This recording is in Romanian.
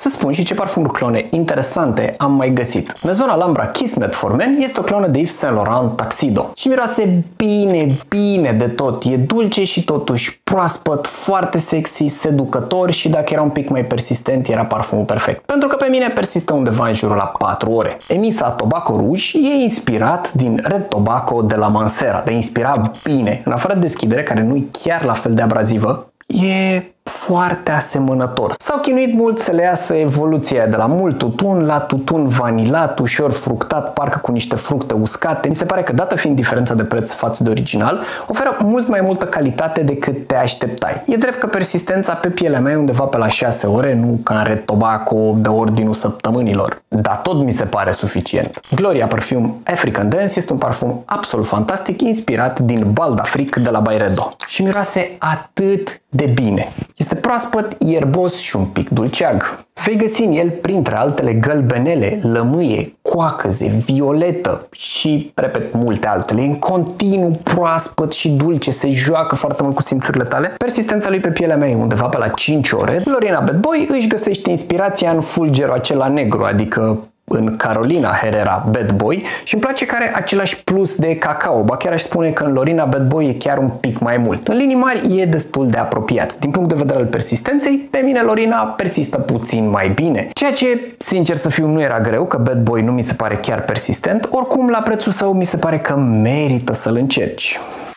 să spun și ce parfumuri clone interesante am mai găsit. Maison Alhambra Kiss for Men este o clonă de Yves Saint Laurent Tuxedo și miroase bine de tot. E dulce și totuși proaspăt, foarte sexy, seducător și dacă era un pic mai persistent era parfumul perfect. Pentru că pe mine persistă undeva în jurul la 4 ore. Emisa Tobacco Rouge e inspirat din Red Tobacco de la Mancera, de inspira bine. În afară de deschidere, care nu e chiar la fel de abrazivă, e foarte asemănător. S-au chinuit mult să le iasă evoluția de la mult tutun la tutun vanilat, ușor fructat, parcă cu niște fructe uscate. Mi se pare că, dată fiind diferența de preț față de original, oferă mult mai multă calitate decât te așteptai. E drept că persistența pe pielea mea e undeva pe la 6 ore, nu ca în Red Tobacco de ordinul săptămânilor. Dar tot mi se pare suficient. Gloria Perfume African Dance este un parfum absolut fantastic, inspirat din Bal d'Afrique de la Byredo. Și miroase atât de bine. Este proaspăt, ierbos și un pic dulceag. Vei găsi în el, printre altele, gălbenele, lămâie, coacăze, violetă și, repet, multe altele. E în continuu proaspăt și dulce, se joacă foarte mult cu simțurile tale. Persistența lui pe pielea mea e undeva pe la 5 ore. Lorena Bad Boy își găsește inspirația în fulgerul acela negru, adică în Carolina Herrera Bad Boy, și îmi place că are același plus de cacao, ba chiar aș spune că în Lorena Bad Boy e chiar un pic mai mult. În linii mari e destul de apropiat. Din punct de vedere al persistenței, pe mine Lorena persistă puțin mai bine. Ceea ce, sincer să fiu, nu era greu, că Bad Boy nu mi se pare chiar persistent, oricum la prețul său mi se pare că merită să-l încerci.